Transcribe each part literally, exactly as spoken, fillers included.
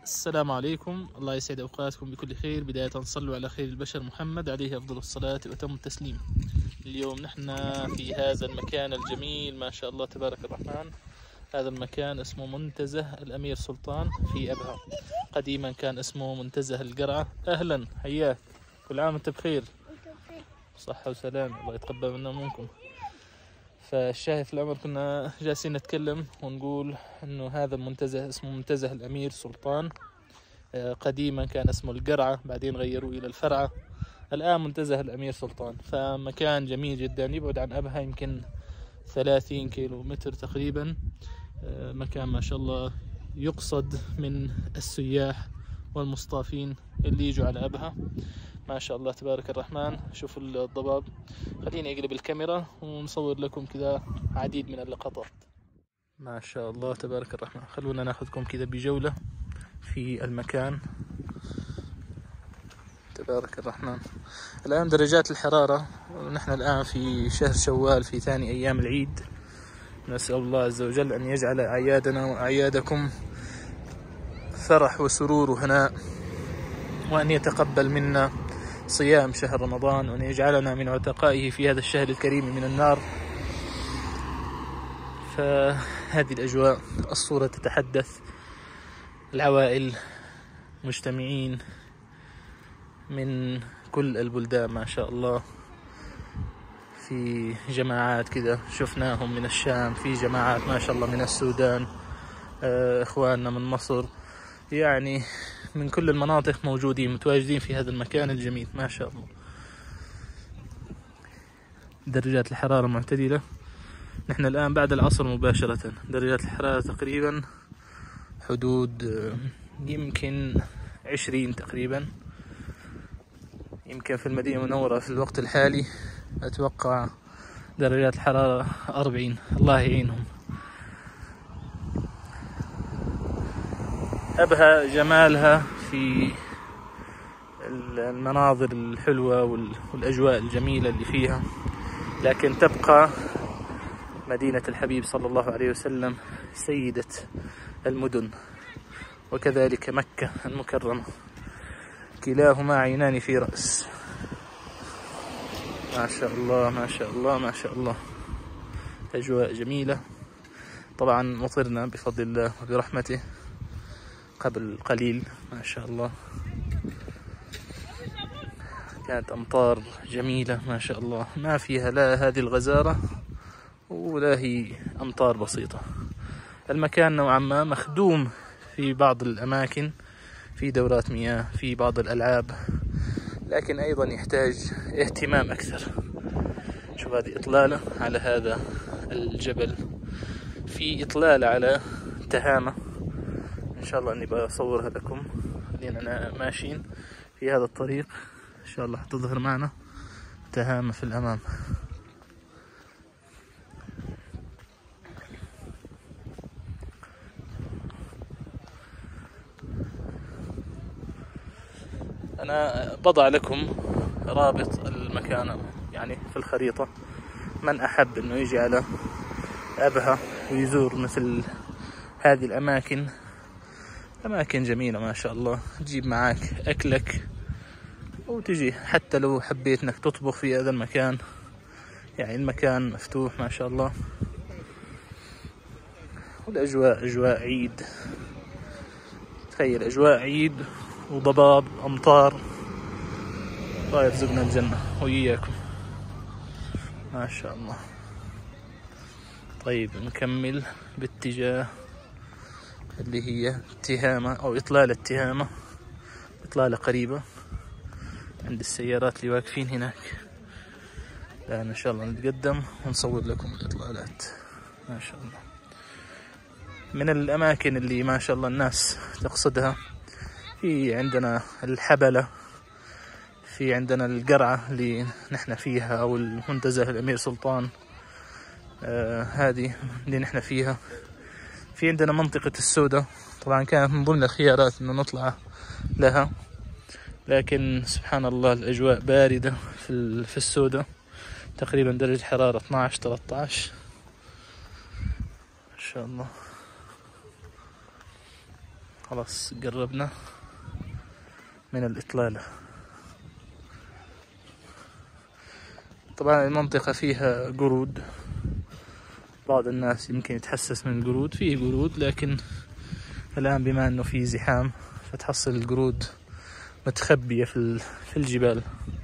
السلام عليكم، الله يسعد أوقاتكم بكل خير. بداية صلوا على خير البشر محمد عليه أفضل الصلاة وأتم التسليم. اليوم نحن في هذا المكان الجميل ما شاء الله تبارك الرحمن. هذا المكان اسمه منتزه الأمير سلطان في أبها. قديما كان اسمه منتزه القرعة. أهلا، حياك، كل عام وأنت بخير، صحة وسلام، الله يتقبل منا ومنكم. فالشاهد في الأمر كنا جالسين نتكلم ونقول إنه هذا المنتزه اسمه منتزه الأمير سلطان. قديما كان اسمه القرعة، بعدين غيروه إلى الفرعة، الآن منتزه الأمير سلطان. فمكان جميل جدا يبعد عن أبها يمكن ثلاثين كيلو متر تقريبا. مكان ما شاء الله يقصد من السياح والمصطافين اللي يجوا على أبها ما شاء الله تبارك الرحمن. شوفوا الضباب. خليني أقلب الكاميرا ونصور لكم كذا عديد من اللقطات. ما شاء الله تبارك الرحمن. خلونا ناخذكم كذا بجولة في المكان. تبارك الرحمن. الآن درجات الحرارة، ونحن الآن في شهر شوال في ثاني أيام العيد. نسأل الله عز وجل أن يجعل أعيادنا وأعيادكم فرح وسرور وهناء، وأن يتقبل منا صيام شهر رمضان، وأن يجعلنا من عتقائه في هذا الشهر الكريم من النار. فهذه الأجواء، الصورة تتحدث، العوائل مجتمعين من كل البلدان ما شاء الله، في جماعات كذا شفناهم من الشام، في جماعات ما شاء الله من السودان، إخواننا من مصر، يعني من كل المناطق موجودين متواجدين في هذا المكان الجميل ما شاء الله. درجات الحرارة معتدلة. نحن الآن بعد العصر مباشرة. درجات الحرارة تقريبا حدود يمكن عشرين تقريبا. يمكن في المدينة المنورة في الوقت الحالي أتوقع درجات الحرارة أربعين. الله يعينهم. أبها جمالها في المناظر الحلوة والأجواء الجميلة اللي فيها، لكن تبقى مدينة الحبيب صلى الله عليه وسلم سيدة المدن، وكذلك مكة المكرمة، كلاهما عينان في رأس. ما شاء الله ما شاء الله ما شاء الله. أجواء جميلة. طبعا مطرنا بفضل الله وبرحمته قبل قليل ما شاء الله، كانت أمطار جميلة ما شاء الله، ما فيها لا هذه الغزارة ولا هي أمطار بسيطة. المكان نوعا ما مخدوم في بعض الأماكن، في دورات مياه، في بعض الألعاب، لكن أيضا يحتاج اهتمام أكثر. شوف هذه إطلالة على هذا الجبل، في إطلالة على تهامة إن شاء الله أني بصورها لكم لأننا ماشيين في هذا الطريق. إن شاء الله حتظهر معنا تهامة في الأمام. أنا بضع لكم رابط المكان يعني في الخريطة، من أحب أنه يجي على أبها ويزور مثل هذه الأماكن، أماكن جميلة ما شاء الله. تجيب معاك أكلك وتجي، حتى لو حبيت أنك تطبخ في هذا المكان، يعني المكان مفتوح ما شاء الله. والأجواء أجواء عيد. تخيل أجواء عيد وضباب أمطار. الله يرزقنا الجنة وإياكم ما شاء الله. طيب نكمل باتجاه اللي هي تهامة أو إطلالة تهامة، إطلالة قريبة عند السيارات اللي واقفين هناك. الآن إن شاء الله نتقدم ونصور لكم الإطلالات ما شاء الله. من الأماكن اللي ما شاء الله الناس تقصدها، في عندنا الحبلة، في عندنا القرعة اللي نحن فيها، أو المنتزه الأمير سلطان، آه هذه اللي نحن فيها. في عندنا منطقة السودة، طبعا كانت من ضمن الخيارات إنه نطلع لها، لكن سبحان الله الأجواء باردة في في السودة. تقريبا درجة حرارة اثناعش ثلاثطعش ما شاء الله. خلاص قربنا من الإطلالة. طبعا المنطقة فيها قرود، بعض الناس يمكن يتحسس من القرود، فيه قرود، لكن الآن بما أنه في زحام فتحصل القرود متخبية في في الجبال،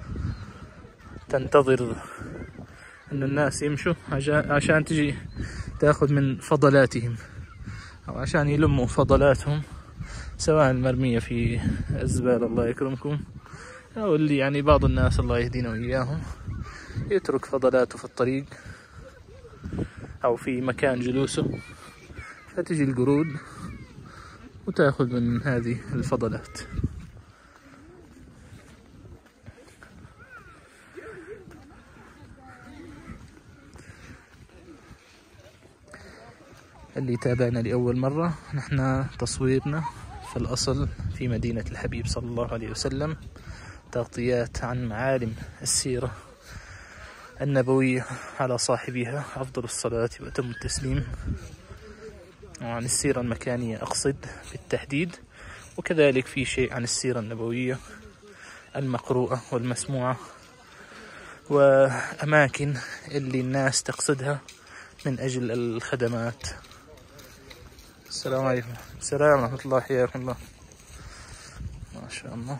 تنتظر أن الناس يمشوا عشان تجي تأخذ من فضلاتهم، أو عشان يلموا فضلاتهم، سواء المرمية في الزبالة الله يكرمكم، أو اللي يعني بعض الناس الله يهدينا وإياهم يترك فضلاته في الطريق أو في مكان جلوسه، فتجي القرود وتأخذ من هذه الفضلات. اللي تابعنا لأول مرة، نحن تصويرنا في الأصل في مدينة الحبيب صلى الله عليه وسلم، تغطيات عن معالم السيرة النبوية على صاحبها أفضل الصلاة وأتم التسليم، وعن السيرة المكانية أقصد بالتحديد، وكذلك في شيء عن السيرة النبوية المقروءة والمسموعة، وأماكن اللي الناس تقصدها من أجل الخدمات. السلام عليكم. السلام ورحمة الله، حياكم الله. ما شاء الله.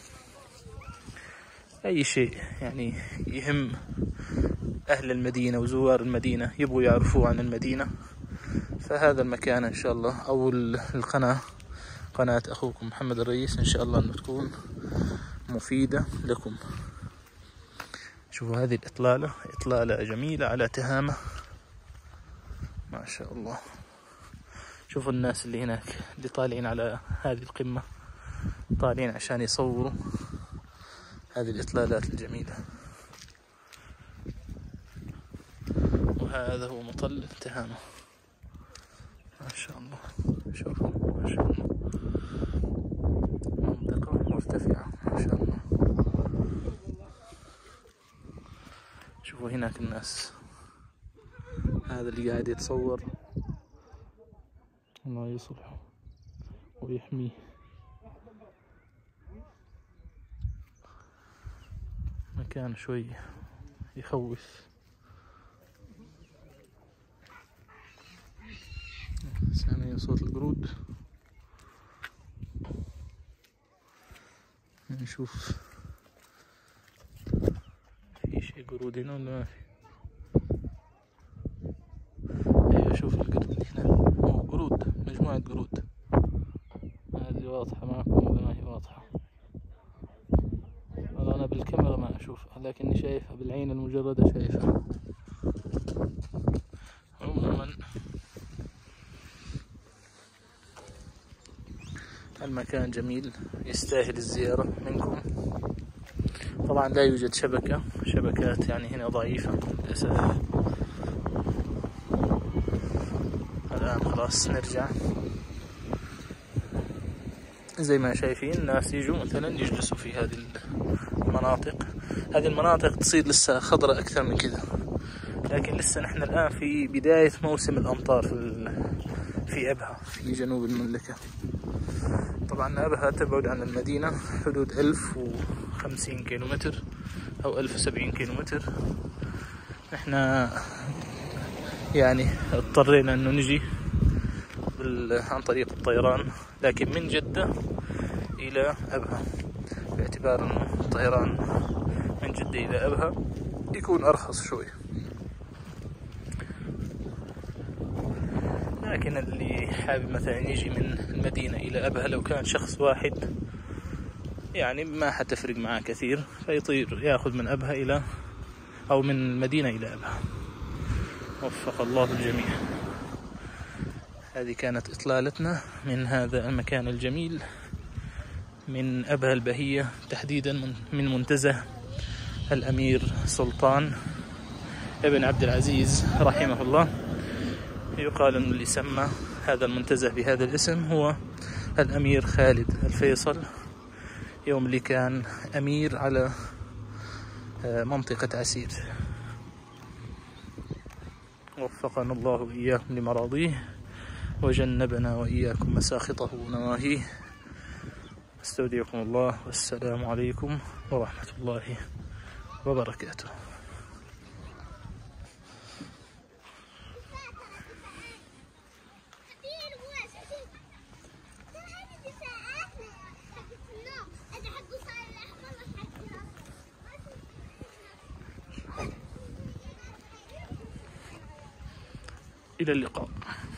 أي شيء يعني يهم أهل المدينة وزوار المدينة يبغوا يعرفوه عن المدينة، فهذا المكان إن شاء الله، أو القناة، قناة أخوكم محمد الرئيس، إن شاء الله أنه تكون مفيدة لكم. شوفوا هذه الإطلالة، إطلالة جميلة على تهامة ما شاء الله. شوفوا الناس اللي هناك اللي طالعين على هذه القمة، طالعين عشان يصوروا هذه الإطلالات الجميلة. وهذا هو مطل تهامة ما شاء الله. شوفوا ما شاء الله، منطقة مرتفعة ما شاء الله. شوفوا هناك الناس، هذا اللي قاعد يتصور، الله يصلحه ويحميه. مكان شوي يخوف. سامعين صوت القرود؟ نشوف في شيء قرود هنا ولا ما في؟ ايوه شوف القرود هنا، هو قرود، مجموعة قرود. هذه واضحة معكم ولا ما هي واضحة؟ والله أنا بالكاميرا ما أشوفها، لكني شايفها بالعين المجردة، شايفها. عموما المكان جميل يستاهل الزيارة منكم. طبعا لا يوجد شبكة، شبكات يعني هنا ضعيفة للأسف. الآن خلاص نرجع. زي ما شايفين الناس يجوا مثلا يجلسوا في هذه المناطق. هذه المناطق تصير لسه خضراء أكثر من كذا، لكن لسه نحن الآن في بداية موسم الأمطار في في أبها في جنوب المملكة. طبعا أبها تبعد عن المدينة حدود ألف وخمسين كيلومتر أو ألف وسبعين كيلومتر. نحن يعني اضطرينا أنه نجي عن طريق الطيران، لكن من جدة إلى أبها، باعتبار أنه الطيران من جدة إلى أبها يكون أرخص شوي. لكن اللي حابب مثلا يجي من المدينة إلى أبها، لو كان شخص واحد يعني ما حتفرق معاه كثير، فيطير ياخذ من أبها إلى أو من المدينة إلى أبها. وفق الله الجميع. هذه كانت إطلالتنا من هذا المكان الجميل، من أبها البهية، تحديدا من منتزه الأمير سلطان ابن عبد العزيز رحمه الله. يقال أن اللي سمى هذا المنتزه بهذا الاسم هو الأمير خالد الفيصل، يوم اللي كان أمير على منطقة عسير. وفقنا الله وإياكم لمراضيه، وجنبنا وإياكم مساخطه ونواهيه. استودعكم الله، والسلام عليكم ورحمة الله وبركاته. إلى اللقاء.